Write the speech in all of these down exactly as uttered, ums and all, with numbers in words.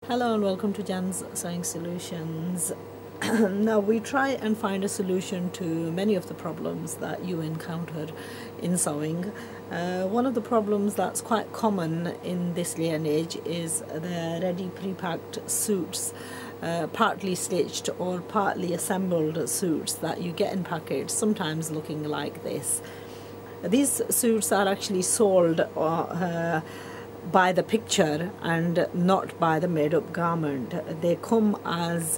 Hello and welcome to Jan's Sewing Solutions. Now we try and find a solution to many of the problems that you encounter in sewing. Uh, one of the problems that's quite common in this day and age is the ready pre-packed suits, uh, partly stitched or partly assembled suits that you get in packets, sometimes looking like this. These suits are actually sold uh, by the picture and not by the made-up garment. They come as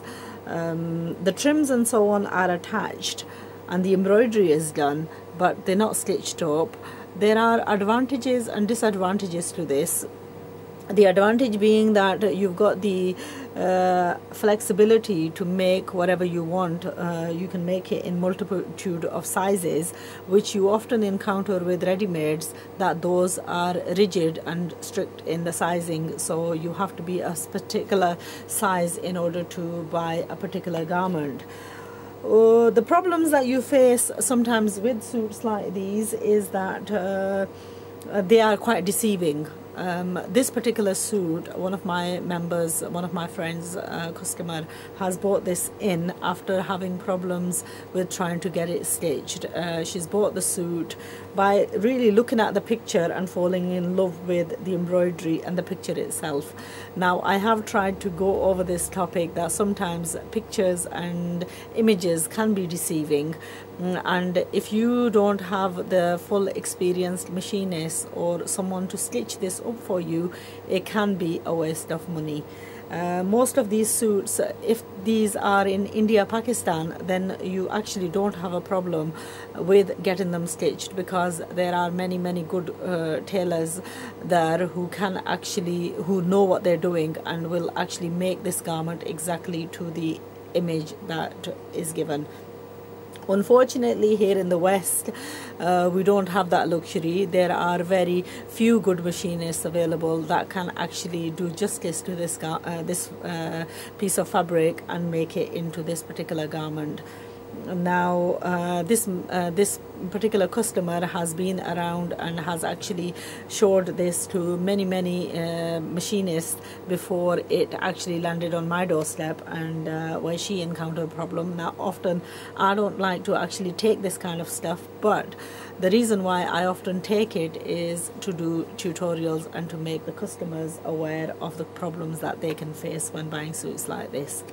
um, the trims and so on are attached and the embroidery is done, but they're not stitched up. There are advantages and disadvantages to this. The advantage being that you've got the uh, flexibility to make whatever you want. Uh, you can make it in multitude of sizes, which you often encounter with ready-mades, that those are rigid and strict in the sizing, so you have to be a particular size in order to buy a particular garment. Uh, the problems that you face sometimes with suits like these is that uh, they are quite deceiving. Um, this particular suit, one of my members, one of my friends, uh, customer, has bought this in after having problems with trying to get it stitched. Uh, she's bought the suit by really looking at the picture and falling in love with the embroidery and the picture itself. Now, I have tried to go over this topic that sometimes pictures and images can be deceiving, and if you don't have the full experienced machinist or someone to stitch this up for you, it can be a waste of money. Uh, most of these suits, if these are in India, Pakistan, then you actually don't have a problem with getting them stitched, because there are many many good uh, tailors there who can actually, who know what they're doing and will actually make this garment exactly to the image that is given. Unfortunately, here in the West, uh, we don't have that luxury. There are very few good machinists available that can actually do justice to this uh, this uh, piece of fabric and make it into this particular garment. Now, uh, this uh, this particular customer has been around and has actually showed this to many many uh, machinists before it actually landed on my doorstep, and uh, where she encountered a problem. Now, often I don't like to actually take this kind of stuff, but the reason why I often take it is to do tutorials and to make the customers aware of the problems that they can face when buying suits like this.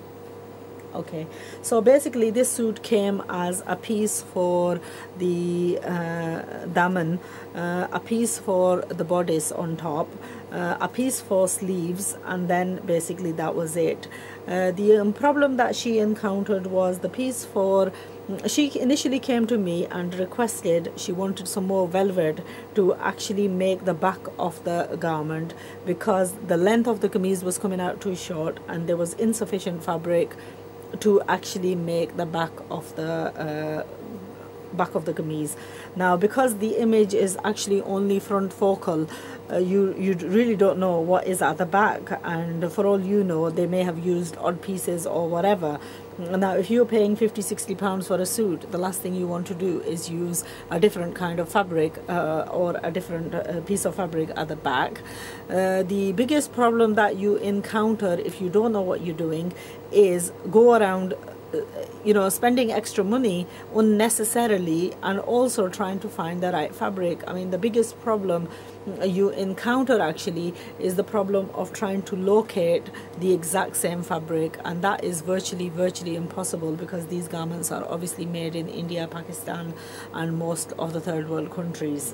Okay, so basically this suit came as a piece for the uh, daman, uh, a piece for the bodice on top, uh, a piece for sleeves, and then basically that was it. Uh, the um, problem that she encountered was the piece for, she initially came to me and requested, she wanted some more velvet to actually make the back of the garment, because the length of the kameez was coming out too short and there was insufficient fabric to actually make the back of the uh, back of the kameez. Now, because the image is actually only front focal, uh, you you really don't know what is at the back, and for all you know, they may have used odd pieces or whatever. Now, if you're paying fifty sixty pounds for a suit, the last thing you want to do is use a different kind of fabric uh, or a different uh, piece of fabric at the back. Uh, the biggest problem that you encounter if you don't know what you're doing is go around you know, spending extra money unnecessarily and also trying to find the right fabric. I mean, the biggest problem you encounter actually is the problem of trying to locate the exact same fabric, and that is virtually virtually impossible, because these garments are obviously made in India, Pakistan and most of the third world countries.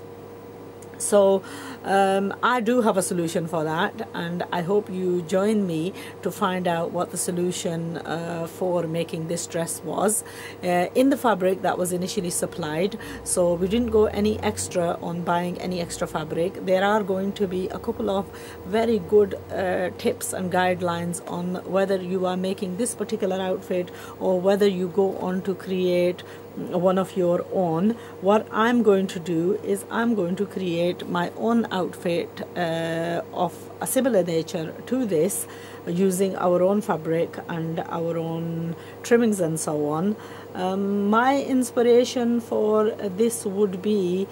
So um, I do have a solution for that, and I hope you join me to find out what the solution uh, for making this dress was uh, in the fabric that was initially supplied. So we didn't go any extra on buying any extra fabric. There are going to be a couple of very good uh, tips and guidelines on whether you are making this particular outfit or whether you go on to create one of your own. What I'm going to do is I'm going to create my own outfit uh, of a similar nature to this, using our own fabric and our own trimmings and so on. Um, my inspiration for this would be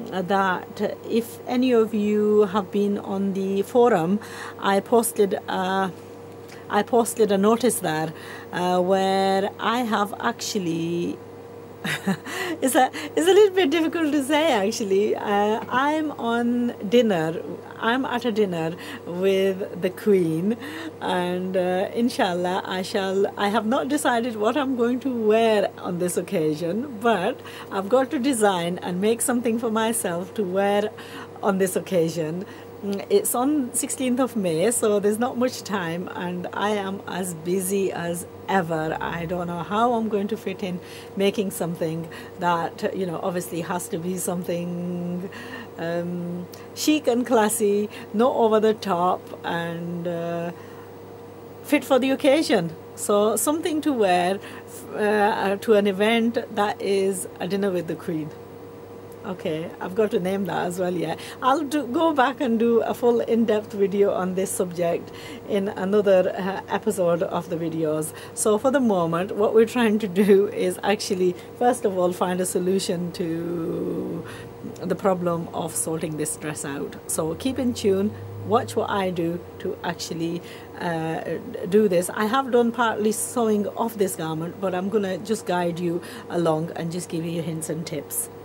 that if any of you have been on the forum, I posted a I posted a notice there uh, where I have actually it's a it's a little bit difficult to say actually. Uh, I'm on dinner. I'm at a dinner with the Queen, and uh, inshallah, I shall. I have not decided what I'm going to wear on this occasion, but I've got to design and make something for myself to wear on this occasion. It's on sixteenth of May, so there's not much time, and I am as busy as ever. I don't know how I'm going to fit in making something that, you know, obviously has to be something um, chic and classy, not over the top, and uh, fit for the occasion. So something to wear uh, to an event that is a dinner with the Queen. Okay, I've got to name that as well, yeah. I'll do, go back and do a full in-depth video on this subject in another uh, episode of the videos. So for the moment, what we're trying to do is actually, first of all, find a solution to the problem of sorting this dress out. So keep in tune, watch what I do to actually uh, do this. I have done partly sewing off this garment, but I'm going to just guide you along and just give you hints and tips.